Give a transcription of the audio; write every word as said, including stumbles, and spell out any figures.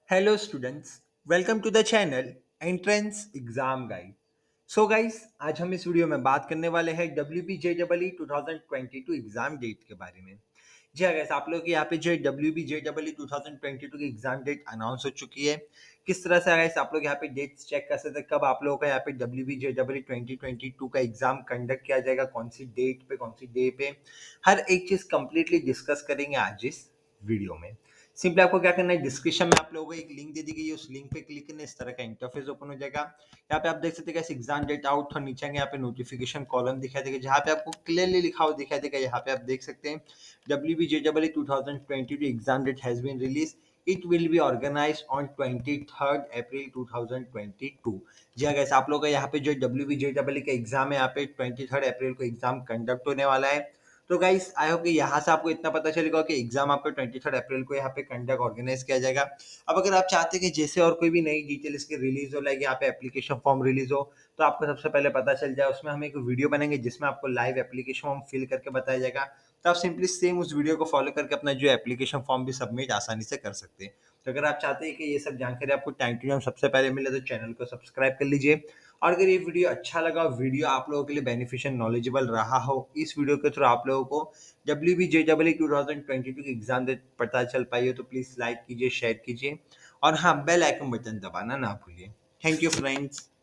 Hello students, welcome to the channel Entrance Exam Guide. So guys, आज हम इस video में बात करने वाले हैं W B J double E twenty twenty two exam date के बारे में। जी हाँ गाइस, आप लोग यहाँ पे जो W B J double E twenty twenty two की एग्जाम डेट अनाउंस हो चुकी है। किस तरह से गाइस आप लोग यहाँ पे डेट्स चेक कर सकते हैं कब आप लोगों का यहाँ पे W B J double E twenty twenty two का एग्जाम कंडक्ट किया जाएगा, कौन सी डेट पे, कौन सी डे पे, हर एक चीज कंप्लीटली डिस्कस करेंगे आज इस वीडियो में। सिंपली आपको क्या करना है, डिस्क्रिप्शन में आप लोगों को एक लिंक दे दी गई है, उस लिंक पे क्लिक करना, इस तरह का इंटरफेस ओपन हो जाएगा। यहाँ पे आप देख सकते हैं कैसे एग्जाम डेट आउट और नीचे यहाँ पे नोटिफिकेशन कॉलम दिखाई देगा, जहाँ पे आपको क्लियरली लिखा हुआ दिखाई देगा। यहाँ पे आप देख सकते हैं W B J double E twenty twenty two exam date has been release. It will be organise on twenty third April two thousand twenty two. जी हाँ guys, आप लोग का यहाँ पे जो W B J double E का exam है, यहाँ पे ट्वेंटी थर्ड अप्रैल को एग्जाम कंडक्ट होने वाला है। तो गाइस आई होप कि यहाँ से आपको इतना पता चलेगा कि एग्जाम आपका ट्वेंटी थर्ड अप्रैल को यहाँ पे कंडक्ट ऑर्गेनाइज किया जाएगा। अब अगर आप चाहते हैं कि जैसे और कोई भी नई डिटेल इसकी रिलीज हो, लाइक यहाँ पे एप्लीकेशन फॉर्म रिलीज हो, तो आपको सबसे पहले पता चल जाए। उसमें हम एक वीडियो बनाएंगे जिसमें आपको लाइव एप्लीकेशन फॉर्म फिल करके बताया जाएगा। तो आप सिंपली सेम उस वीडियो को फॉलो करके अपना जो एप्लीकेशन फॉर्म भी सबमिट आसानी से कर सकते हैं। तो अगर आप चाहते हैं कि ये सब जानकारी आपको टाइम टू टाइम सबसे पहले मिले, तो चैनल को सब्सक्राइब कर लीजिए। और अगर ये वीडियो अच्छा लगा, वीडियो आप लोगों के लिए बेनिफिशियल नॉलेजेबल रहा हो, इस वीडियो के थ्रू आप लोगों को W B J double E twenty twenty two की एग्जाम डेट पता चल पाई हो, तो प्लीज लाइक कीजिए, शेयर कीजिए और हाँ, बेल आइकन बटन दबाना ना भूलिए। Thank you friends.